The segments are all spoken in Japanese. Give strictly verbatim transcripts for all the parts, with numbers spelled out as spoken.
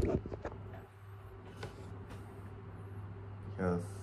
よし。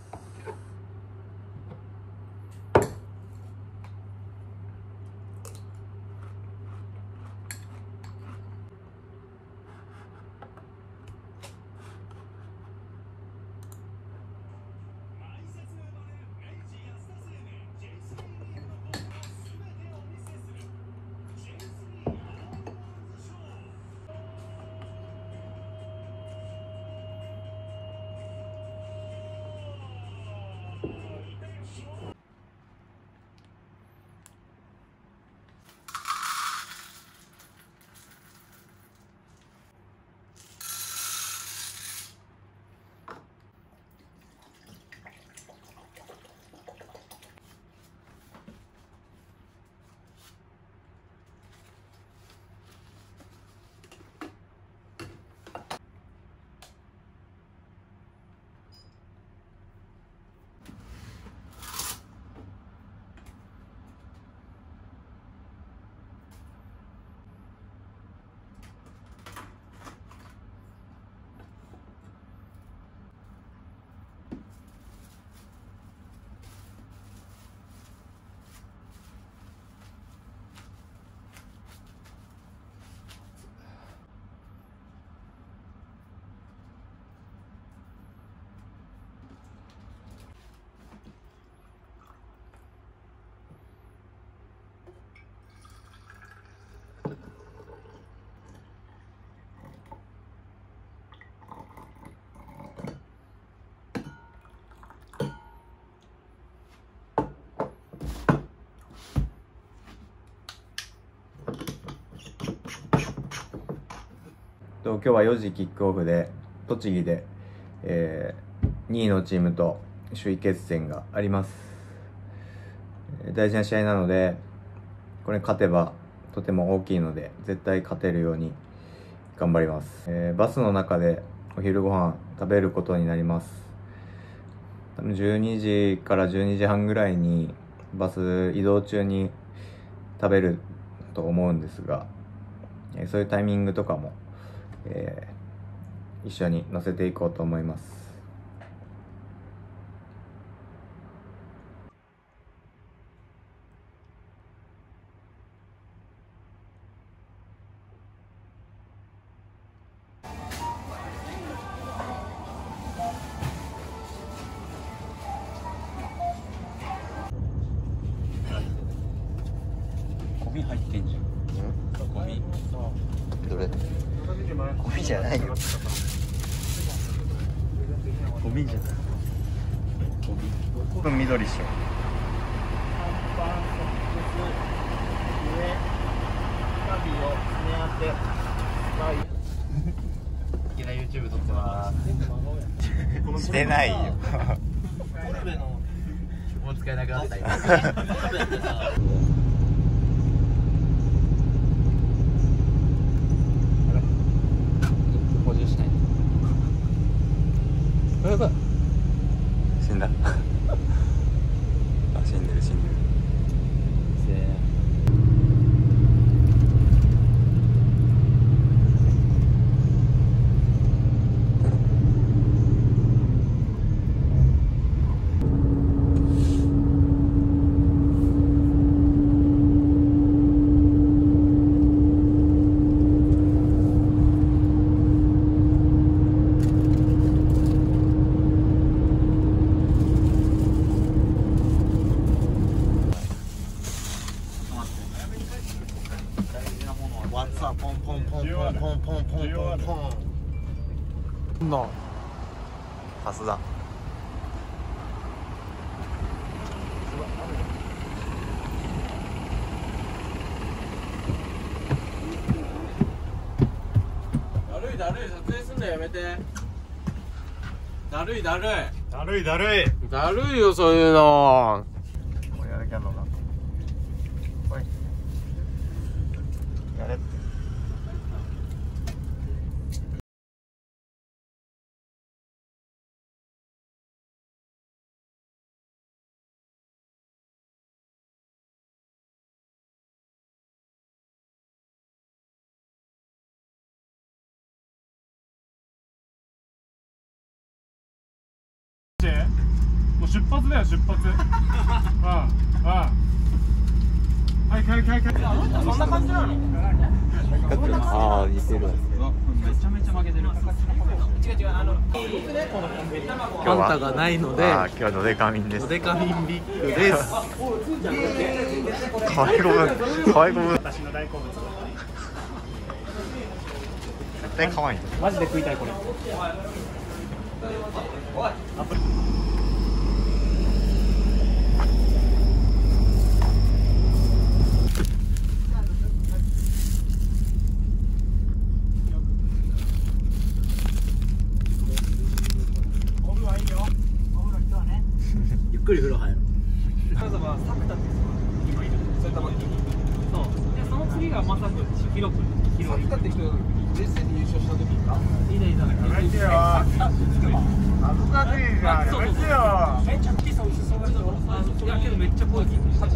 と今日はよじキックオフで栃木で、えー、にいのチームと首位決戦があります。大事な試合なので、これ勝てばとても大きいので絶対勝てるように頑張ります。えー、バスの中でお昼ご飯食べることになります。多分じゅうにじからじゅうにじはんぐらいにバス移動中に食べると思うんですが、えー、そういうタイミングとかもえー、一緒に乗せていこうと思います。 ゴミ入ってんじゃん。ゴミ。 どれ？ゴミじゃないよ。 ゴミじゃない。ゴミ。 これ緑っしょ。 いきなり YouTube 撮ってます。 してないよ。 もう使えなくなった今。補充しない。やばい。 死んだ。あ、死んでる死んでる。 ワッツァポンポンポンポンポンポンポンポンポン。 な。 パスだ。 だるいだるい、撮影すんのやめて。だるいだるい。 だるいだるい。 だるいよそういうの。 これやる気あんのか。おい。やれって。 もう出発だよ出発。うんうん。はいはいはいはい。 そんな感じなの？ ああ似てる。 めちゃめちゃ負けてる。違う違う、あのファンタがないので、 ああ今日はドデカミンです。 ドデカミンビッグです。 可愛い子分可愛い子分。 私の大好物。 絶対可愛い。 マジで食いたいこれ。 ゆっくり風呂入る。 金沢作田って今いる。埼玉県。そう。でその次がまさく広く広い。作田って人レースで優勝した時か。いいねいいね。 やめてよ。恥ずかしいじゃん。やめてよ。 めっちゃ好きそうしそうだけど。いやけどめっちゃ濃い。同い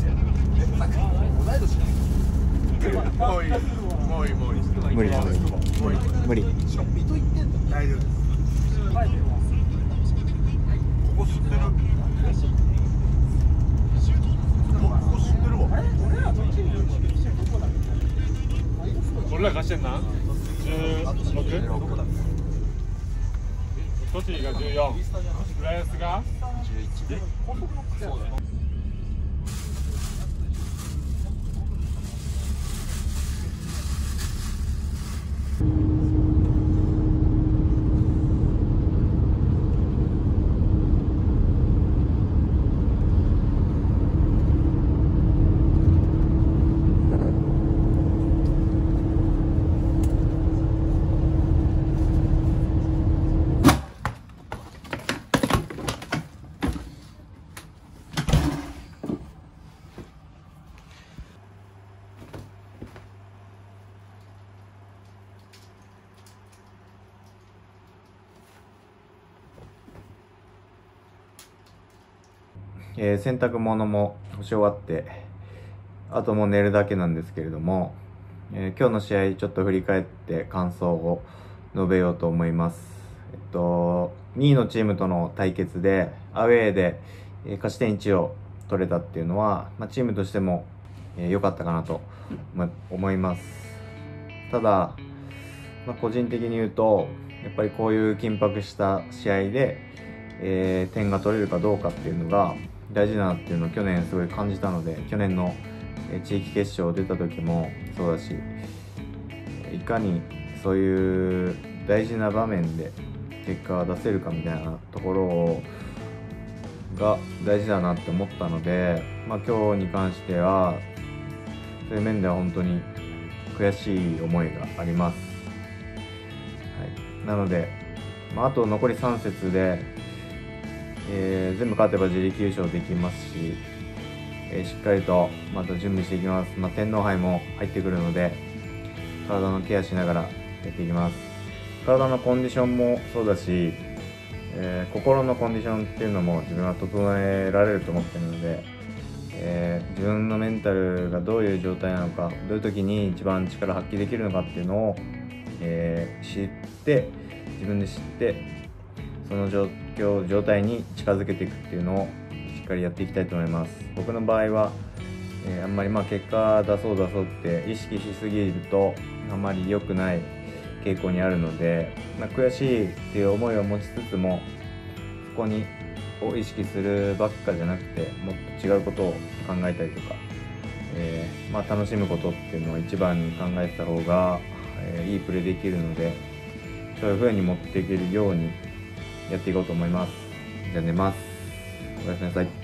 年。 もういい。もういいもういい。 無理無理無理。 しかも水戸行ってんだ。大丈夫です。ここ吸ってる。俺ら貸してんな。じゅうろく。栃木がじゅうよん。浦安がじゅういち。 えー、洗濯物も干し終わってあともう寝るだけなんですけれども、えー、今日の試合ちょっと振り返って感想を述べようと思います。えっとにいのチームとの対決でアウェーで、えー、勝ち点いちを取れたっていうのは、まあ、チームとしても良、えー、かったかなと、まあ、思います。ただ、まあ、個人的に言うとやっぱりこういう緊迫した試合で、えー、点が取れるかどうかっていうのが大事だなっていうのを去年すごい感じたので、去年の地域決勝出た時もそうだし、いかにそういう大事な場面で結果が出せるかみたいなところが大事だなって思ったので、まあ、今日に関してはそういう面では本当に悔しい思いがあります。はい、なので、まあ、あと残りさん節でえー、全部勝てば自力優勝できますし、えー、しっかりとまた準備していきます。まあ、天皇杯も入ってくるので体のケアしながらやっていきます。体のコンディションもそうだし、えー、心のコンディションっていうのも自分は整えられると思ってるので、えー、自分のメンタルがどういう状態なのか、どういう時に一番力発揮できるのかっていうのを、えー、知って自分で知ってその状況状態に近づけていくっていうのをしっかりやっていきたいと思います。僕の場合は、えー、あんまりまあ結果出そう出そうって意識しすぎるとあんまり良くない傾向にあるので、まあ、悔しいっていう思いを持ちつつもそこにを意識するばっかじゃなくてもっと違うことを考えたりとか、えーまあ、楽しむことっていうのを一番に考えてた方が、えー、いいプレーできるので、そういう風に持っていけるようにやっていこうと思います。じゃあ寝ます。おやすみなさい。